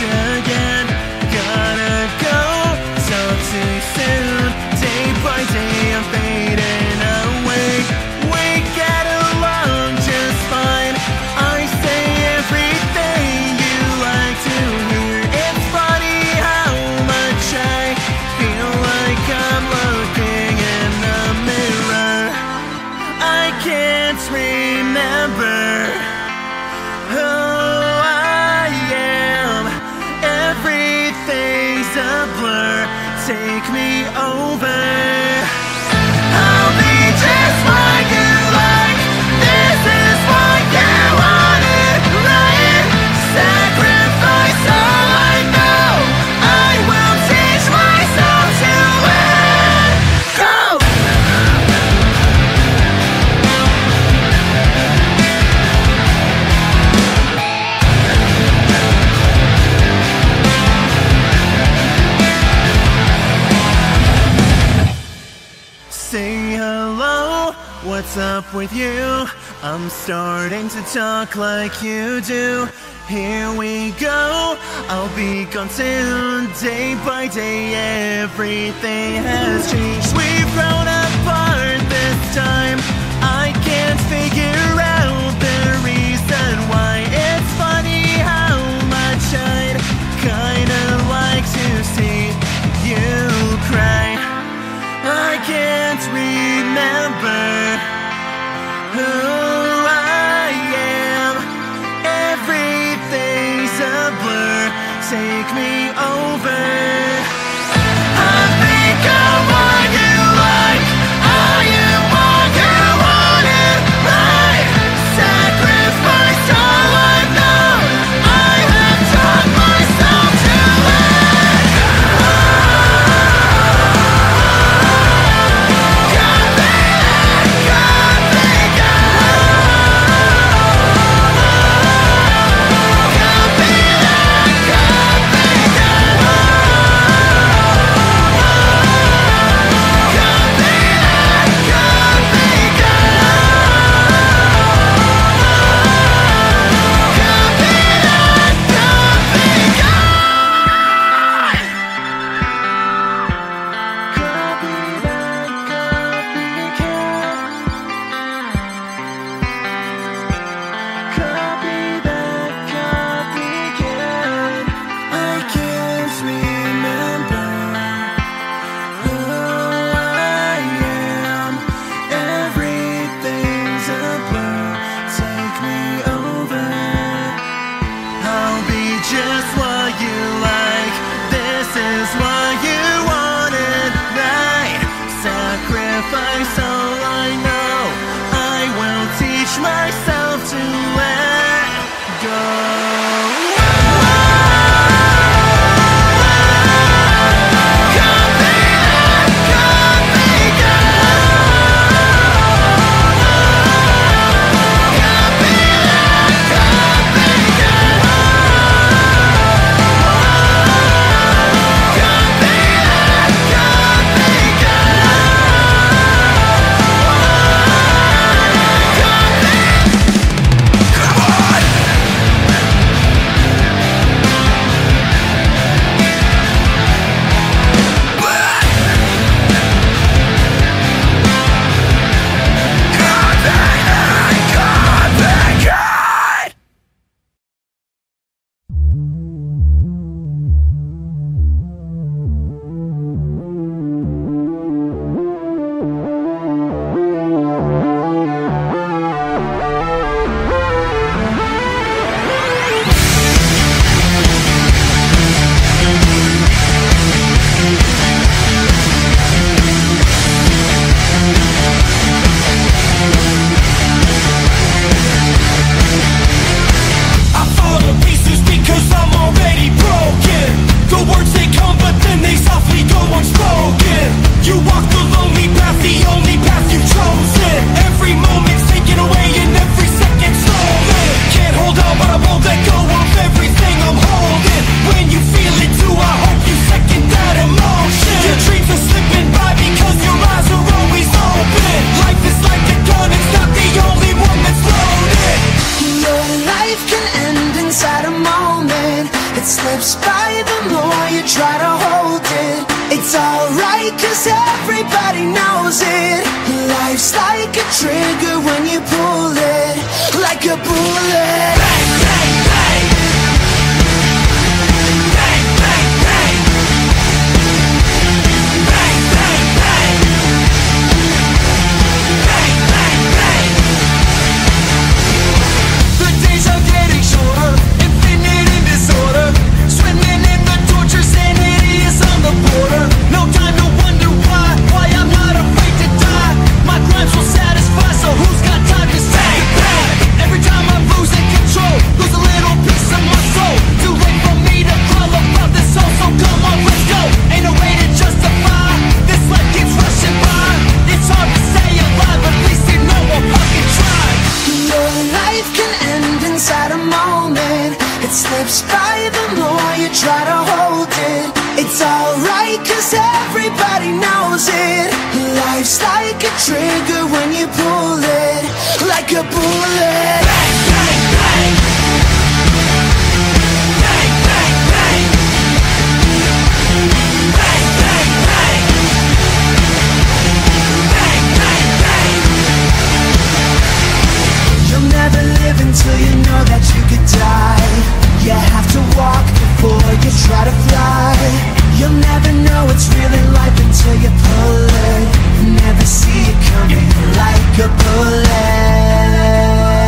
again. Gotta go so too soon. Day by day I'm fading away. We get along just fine. I say everything you like to hear. It's funny how much I feel like I'm looking in the mirror. I can't remember who I am. Everything's a blur. Take me over. I'll be just what you like. This is what you wanted, right? Sacrifice all I know. I will teach myself to let go. Say hello, what's up with you? I'm starting to talk like you do. Here we go, I'll be gone soon. Day by day everything has changed. We've grown apart this time. I can't figure out the reason why. It's funny how much I'd kinda like to see you cry. I can't remember who I am. Everything's a blur. Take me over. I think I'm what you like. I am what you wanted, right? Sacrifice all I know. I have taught myself to let go. Just what you like. This is what you wanted, right? Sacrifice all I know. I will teach myself to let go. everybody knows it. Life's like a trigger when you pull it, like a bullet. Bang, bang, bang. Bang, bang, bang. Bang, bang, bang. Bang, bang, bang. The days are getting shorter, infinite in disorder, swimming in the torture, sanity is on the border. No time to wonder why I'm not afraid to die. My crimes will satisfy, so who's got time to say goodbye? Every time I'm losing control, lose a little piece of my soul. Too late for me to crawl above this hole, so come on, let's go. Ain't no way to justify, this life keeps rushing by. It's hard to stay alive, but at least you know I'll fucking try. Your life can end inside a moment. It slips by the more you try to hold it. It's alright, cause everybody knows it. Life's like a trigger when you pull it, like a bullet. Bang, bang, bang. Bang, bang, bang. Bang, bang, bang. Bang, bang, bang. You'll never live until you know that you could die. You have to walk before you try to fly. You'll never know what's really life until you pull it. Never see it coming like a bullet.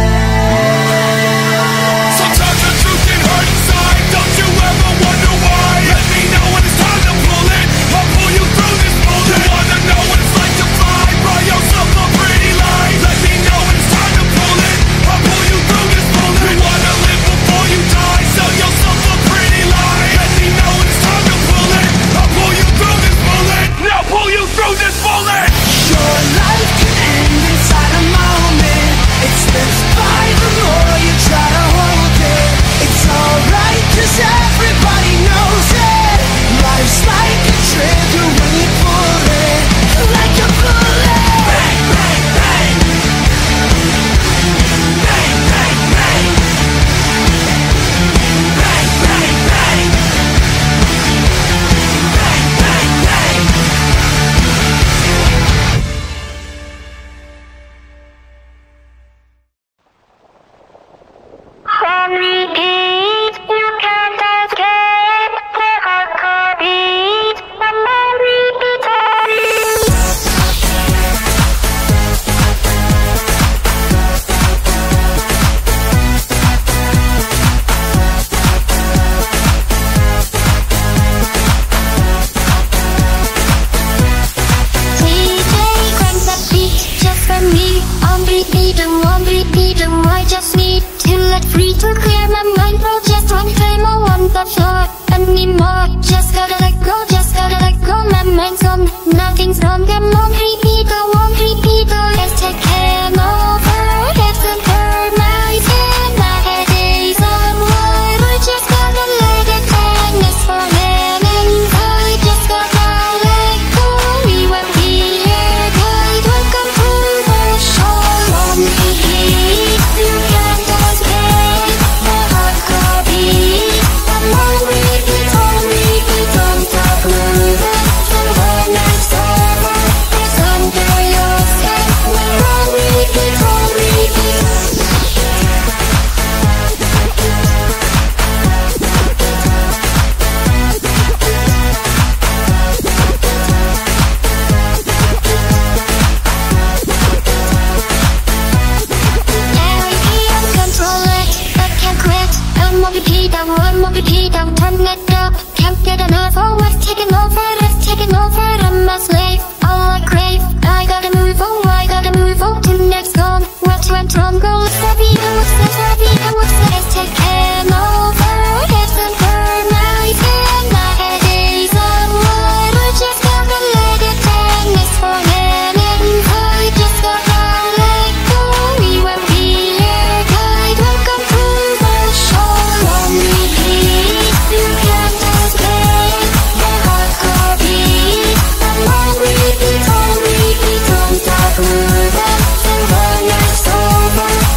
Sometimes the truth can hurt inside. Don't you ever wonder why? Let me know when it's time to pull it. I'll pull you through this bullet. You wanna know what it's like to fly? Write yourself a pretty lie. Let me know when it's time to pull it. I'll pull you through this bullet. You wanna live before you die? Sell yourself a pretty lie. Let me know when it's time to pull it. I'll pull you through this bullet. Now pull you through this bullet. Your life can end inside a moment. It slips by the more you try to hold it. It's alright, cause everybody knows it. Life's like a trigger when you pull it, like a bullet. Bang, bang, bang. Bang, bang, bang. Bang, bang, bang. Bang, bang, bang. On repeat, you can't escape the hardcore beat. I'm on repeat. DJ crank that beat just for me. On repeat, I just need to let free to clear my mind. Bro, just don't claim I want the floor anymore. Just gotta let go, my mind's on, nothing's wrong. I'm on repeat, I won't repeat. Let's take care over, it's a burn my head. My head is on wide, I just gotta let it hang. It's for living, I just gotta let go. We will be here, guide, welcome to the show. On repeat, you can't escape the hardcore beat. I'm on repeat, don't stop moving. So when it's over, it's under your skin. We're on repeat, on repeat. I can't control it, I can't quit. I'm on repeat, I'll turn it up. Can't get enough, oh it's taking over, I'm a slave, all I crave. I gotta move on to the next goal. What went wrong, girl, it's heavy, let's take care over. It's a burn my head, my head is on wide. I just gotta let it hang, it's for living, I just gotta let go. We will be here, guide, welcome to the show. On repeat, you can't escape the hardcore beat. I'm on repeat, don't stop moving. So when it's over,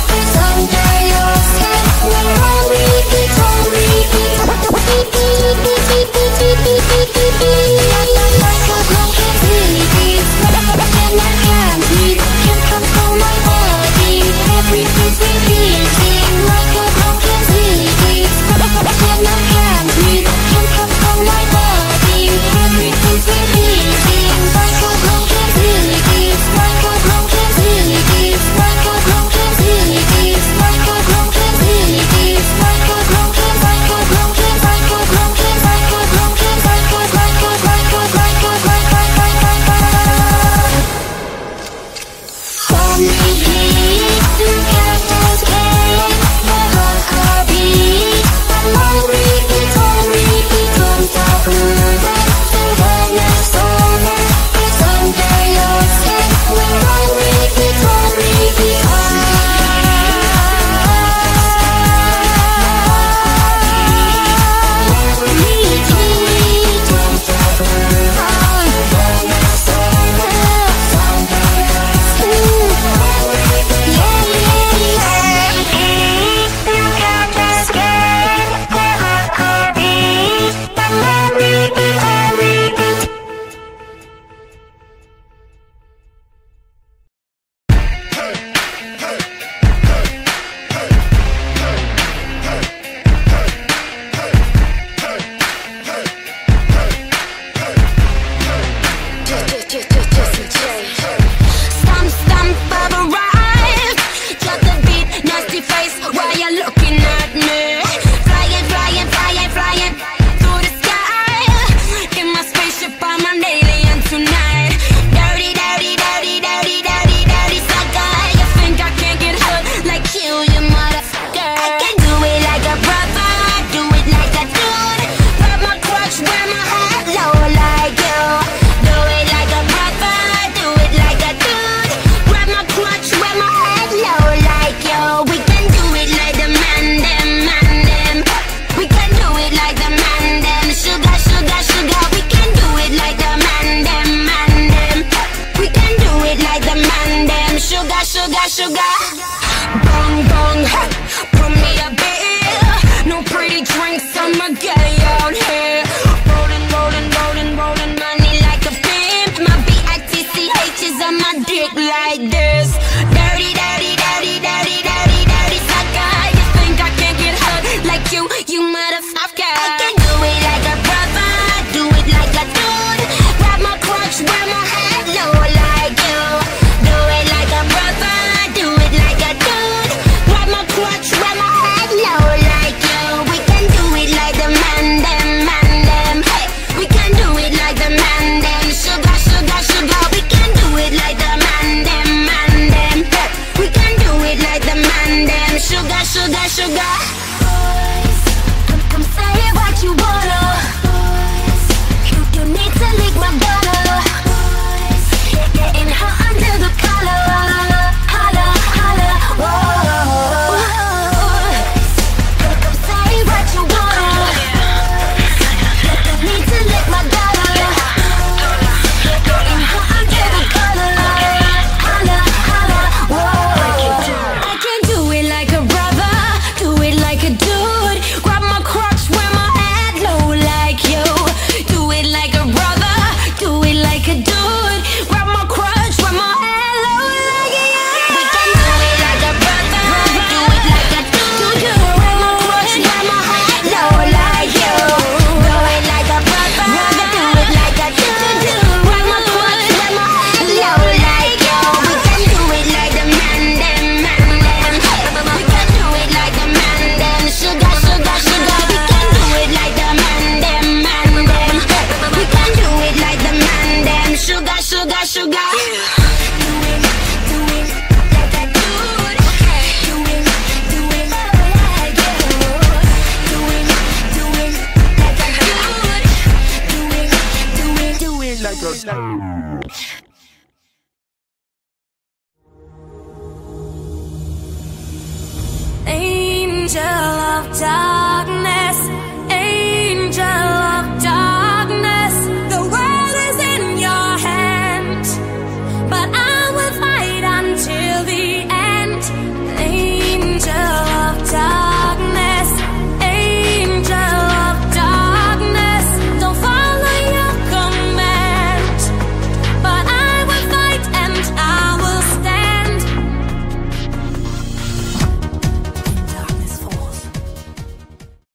gong gong, hey, put me a bill. No pretty drinks, I'ma get it out here. Rolling, rolling, rolling, rolling money like a pimp. My BITCH is on my dick like this. Dirty, dirty, dirty, dirty, dirty, dirty sucker. You think I can't get hurt like you motherfucker. I can do it like a brother, do it like a dude. Grab my crotch, wear my head low like you. Do it like a brother, do it like a dude. Grab my crotch, wear my head low like you. We can do it like the man them. Hey, we can do it like the man them. Sugar, sugar, sugar. We can do it like the man them. Hey, we can do it like the man them. Sugar, sugar, sugar. Come say what you wanna. You need to lick my butter. Getting hot under the collar. Holla, holla, whoa. Come say what you wanna. You need to lick my butter. Getting hot under the collar. Holla, holla, whoa. I can do it like a brother, do it like a dude. Grab my crotch, wear my head low like you. Do it like a brother, do it like a dude. Grab my crotch, wear my head low like you. We can do it like a brother, do it like a dude. Grab my crotch, wear my head low like you. Do it like a brother, do it like a dude. Grab my crotch, wear my head low like you. We can do it like the man them. We can do it like the man them. Sugar, sugar, sugar. We can do it like the man them. We can do it like the man them. Sugar, sugar, sugar. Do it like a dude. Do it like you. Do it like a dude. Do it like a angel of death.